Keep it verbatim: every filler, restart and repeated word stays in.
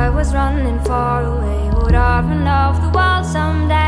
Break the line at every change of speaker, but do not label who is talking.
I was running far away, would I run off the world someday?